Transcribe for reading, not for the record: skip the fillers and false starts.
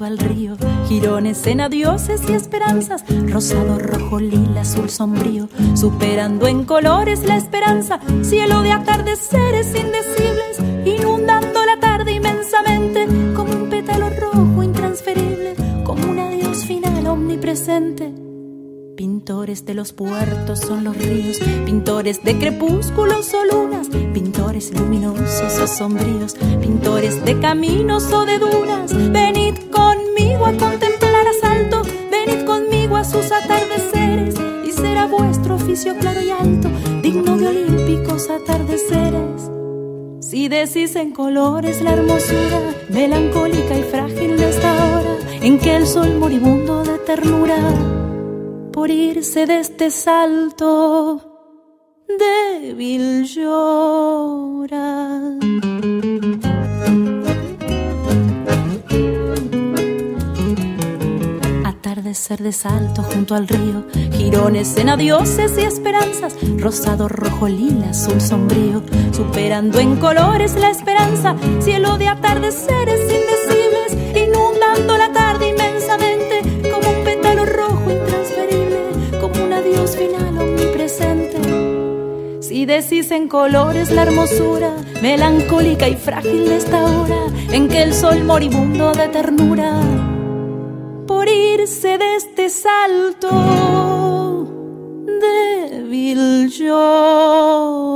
junto al río, jirones en adioses y esperanzas, rosado, rojo, lila, azul sombrío, superando en colores la esperanza, cielo de atardeceres indecibles, inundando la tarde inmensamente, como un pétalo rojo intransferible, como un adiós final omnipresente. Pintores de los puertos son los ríos, pintores de crepúsculos o lunas, pintores luminosos o sombríos, pintores de caminos o de dunas. Venid conmigo a contemplar a Salto, venid conmigo a sus atardeceres, y será vuestro oficio claro y alto, digno de olímpicos atardeceres. Si decís en colores la hermosura melancólica y frágil de esta hora, en que el sol moribundo de ternura por irse de este salto débil llora. Atardecer de Salto junto al río, jirones en adioses y esperanzas, rosado, rojo, lila, azul sombrío, superando en colores la esperanza, cielo de atardeceres indecibles, inundando la tarde inmensamente, como un pétalo rojo intransferible, como un adiós final omnipresente. Si decís en colores la hermosura melancólica y frágil de esta hora, en que el sol moribundo de ternura por irse de este salto débil llora.